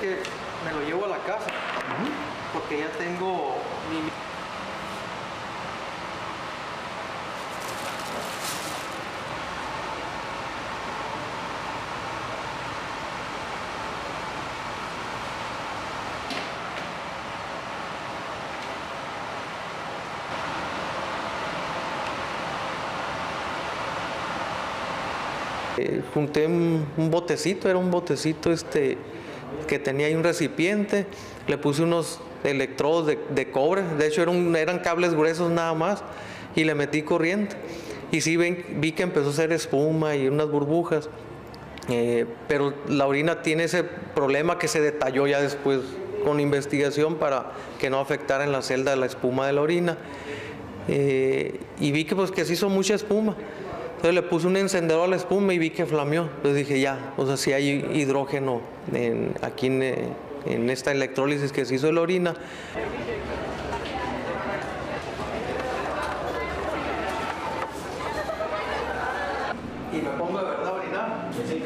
que me lo llevo a la casa, porque ya tengo mi... Junté un botecito, era un botecito que tenía ahí un recipiente, le puse unos electrodos de cobre, de hecho eran cables gruesos nada más, y le metí corriente. Y sí vi que empezó a hacer espuma y unas burbujas, pero la orina tiene ese problema que se detalló ya después con investigación para que no afectara en la celda la espuma de la orina. Y vi que se hizo mucha espuma. Entonces le puse un encendedor a la espuma y vi que flameó. Entonces dije, ya, o sea, si hay hidrógeno aquí en esta electrólisis que se hizo de la orina. Y me pongo de verdad a orinar. Sí.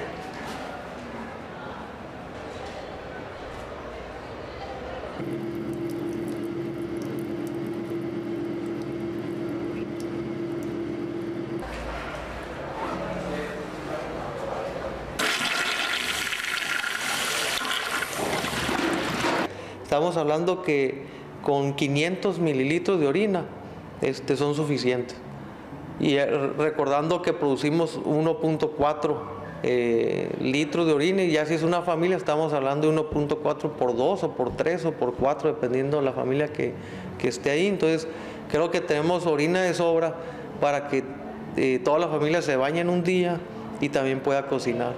Estamos hablando que con 500 mililitros de orina son suficientes. Y recordando que producimos 1.4 litros de orina, y ya si es una familia estamos hablando de 1.4 por 2 o por 3 o por 4, dependiendo de la familia que esté ahí. Entonces creo que tenemos orina de sobra para que toda la familia se bañe en un día y también pueda cocinar.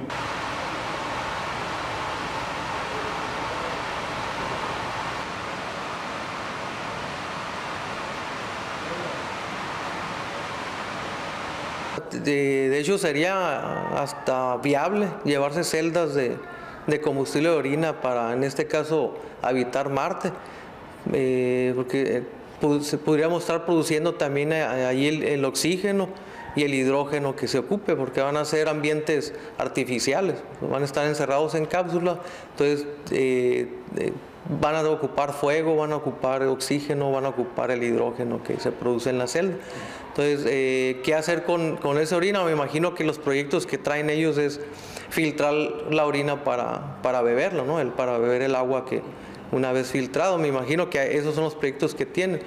De hecho sería hasta viable llevarse celdas de combustible de orina para, en este caso, habitar Marte, porque se podríamos estar produciendo también ahí el oxígeno y el hidrógeno que se ocupe, porque van a ser ambientes artificiales, van a estar encerrados en cápsulas, entonces van a ocupar fuego, van a ocupar oxígeno, van a ocupar el hidrógeno que se produce en la celda. Entonces, ¿qué hacer con esa orina? Me imagino que los proyectos que traen ellos es filtrar la orina para beberlo, ¿no? Para beber el agua que una vez filtrado. Me imagino que esos son los proyectos que tienen.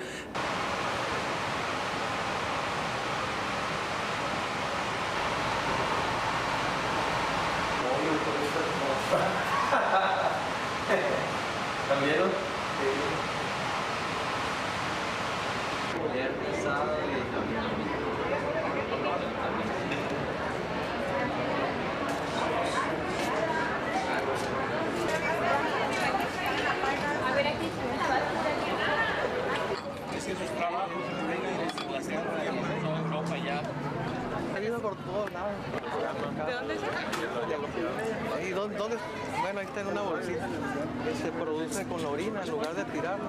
¿Cambiaron? Por todos lados. ¿De dónde es? ¿Y dónde? Bueno, ahí está en una bolsita. Se produce con la orina en lugar de tirarla.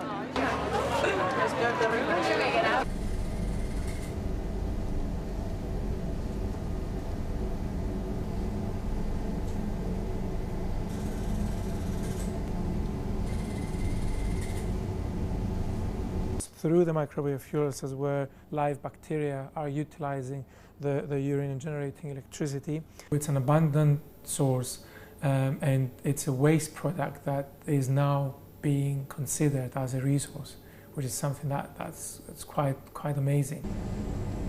Through the microbial fuel cells, where live bacteria are utilizing the urine and generating electricity. It's an abundant source, and it's a waste product that is now being considered as a resource, which is something that's quite amazing.